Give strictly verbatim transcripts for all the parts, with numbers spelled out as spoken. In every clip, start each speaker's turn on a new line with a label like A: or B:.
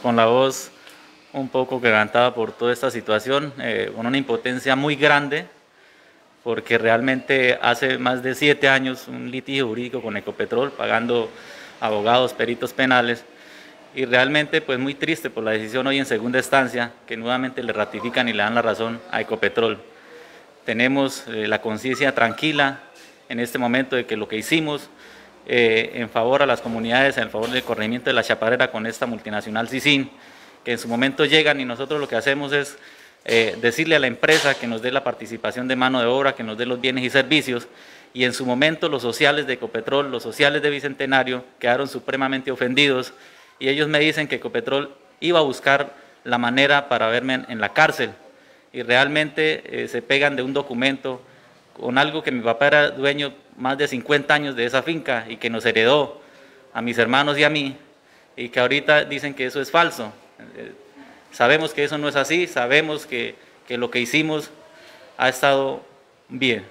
A: con la voz un poco quebrantada por toda esta situación, eh, con una impotencia muy grande, porque realmente hace más de siete años un litigio jurídico con Ecopetrol, pagando abogados, peritos penales, y realmente pues muy triste por la decisión hoy en segunda instancia, que nuevamente le ratifican y le dan la razón a Ecopetrol. Tenemos eh, la conciencia tranquila en este momento de que lo que hicimos eh, en favor a las comunidades, en favor del corregimiento de La Chaparrera con esta multinacional Sicin, que en su momento llegan y nosotros lo que hacemos es eh, decirle a la empresa que nos dé la participación de mano de obra, que nos dé los bienes y servicios, y en su momento los sociales de Ecopetrol, los sociales de Bicentenario quedaron supremamente ofendidos, y ellos me dicen que Ecopetrol iba a buscar la manera para verme en, en la cárcel, y realmente eh, se pegan de un documento con algo que mi papá era dueño más de cincuenta años de esa finca y que nos heredó a mis hermanos y a mí, y que ahorita dicen que eso es falso. Eh, sabemos que eso no es así, sabemos que, que lo que hicimos ha estado bien.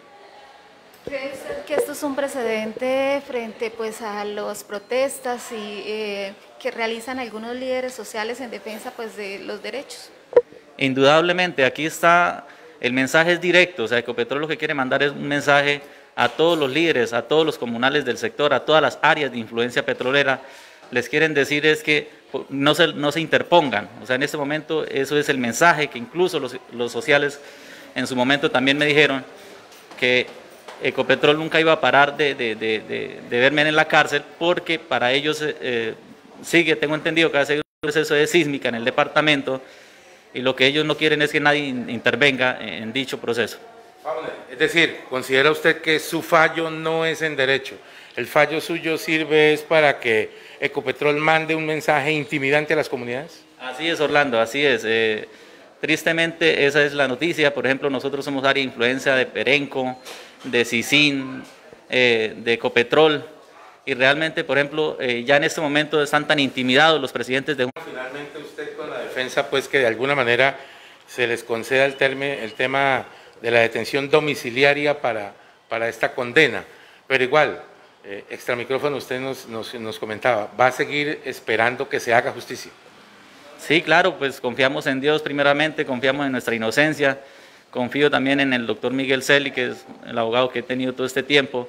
B: ¿Cree usted que esto es un precedente frente pues, a las protestas y, eh, que realizan algunos líderes sociales en defensa pues, de los derechos?
A: Indudablemente, aquí está, el mensaje es directo, o sea, Ecopetrol lo que quiere mandar es un mensaje a todos los líderes, a todos los comunales del sector, a todas las áreas de influencia petrolera. Les quieren decir es que no se, no se interpongan, o sea, en este momento eso es el mensaje que incluso los, los sociales en su momento también me dijeron que Ecopetrol nunca iba a parar de, de, de, de, de verme en la cárcel, porque para ellos eh, sigue, tengo entendido que va a seguir un proceso de sísmica en el departamento, y lo que ellos no quieren es que nadie intervenga en dicho proceso.
C: Es decir, ¿considera usted que su fallo no es en derecho? ¿El fallo suyo sirve es para que Ecopetrol mande un mensaje intimidante a las comunidades?
A: Así es, Orlando, así es. Eh, tristemente esa es la noticia. Por ejemplo, nosotros somos área de influencia de Perenco, de Sicin, eh, de Ecopetrol, y realmente, por ejemplo, eh, ya en este momento están tan intimidados los presidentes de...
C: Finalmente usted con la defensa, pues que de alguna manera se les conceda el, terme, el tema de la detención domiciliaria para, para esta condena, pero igual, eh, extra micrófono usted nos, nos, nos comentaba, ¿va a seguir esperando que se haga justicia?
A: Sí, claro, pues confiamos en Dios primeramente, confiamos en nuestra inocencia, confío también en el doctor Miguel Celi, que es el abogado que he tenido todo este tiempo.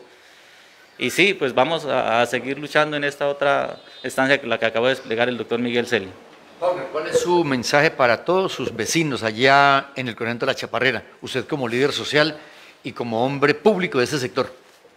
A: Y sí, pues vamos a, a seguir luchando en esta otra estancia, la que acabó de desplegar el doctor Miguel Celi.
D: ¿Cuál es su mensaje para todos sus vecinos allá en el corregimiento de La Chaparrera? Usted como líder social y como hombre público de ese sector.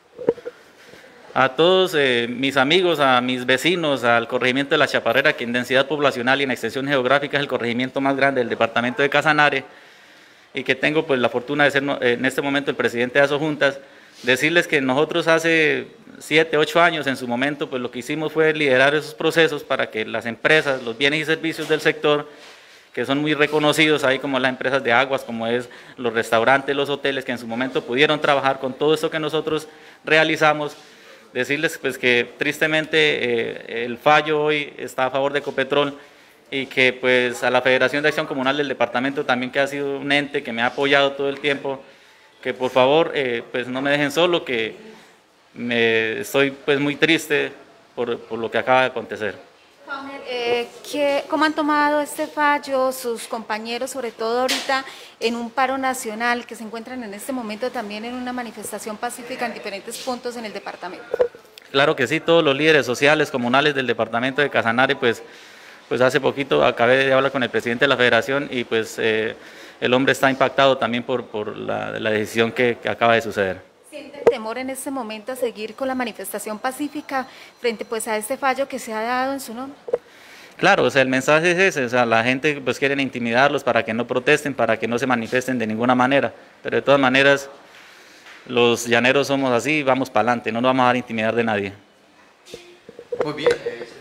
A: A todos eh, mis amigos, a mis vecinos, al corregimiento de La Chaparrera, que en densidad poblacional y en extensión geográfica es el corregimiento más grande del departamento de Casanare, y que tengo pues la fortuna de ser en este momento el presidente de Asojuntas, decirles que nosotros hace siete, ocho años en su momento, pues lo que hicimos fue liderar esos procesos para que las empresas, los bienes y servicios del sector, que son muy reconocidos ahí como las empresas de aguas, como es los restaurantes, los hoteles, que en su momento pudieron trabajar con todo esto que nosotros realizamos, decirles pues que tristemente eh, el fallo hoy está a favor de Ecopetrol, y que pues a la Federación de Acción Comunal del departamento también, que ha sido un ente que me ha apoyado todo el tiempo, que por favor eh, pues no me dejen solo, que me, estoy pues muy triste por, por lo que acaba de acontecer.
B: Eh, ¿qué, ¿Cómo han tomado este fallo sus compañeros, sobre todo ahorita en un paro nacional, que se encuentran en este momento también en una manifestación pacífica en diferentes puntos en el departamento?
A: Claro que sí, todos los líderes sociales, comunales del departamento de Casanare, pues, pues hace poquito acabé de hablar con el presidente de la federación, y pues eh, el hombre está impactado también por, por la, la decisión que, que acaba de suceder.
B: ¿Sienten temor en este momento a seguir con la manifestación pacífica frente pues a este fallo que se ha dado en su nombre?
A: Claro, o sea, el mensaje es ese, o sea, la gente pues quieren intimidarlos para que no protesten, para que no se manifiesten de ninguna manera, pero de todas maneras los llaneros somos así, vamos para adelante, no nos vamos a dar intimidar de nadie.
D: Muy bien.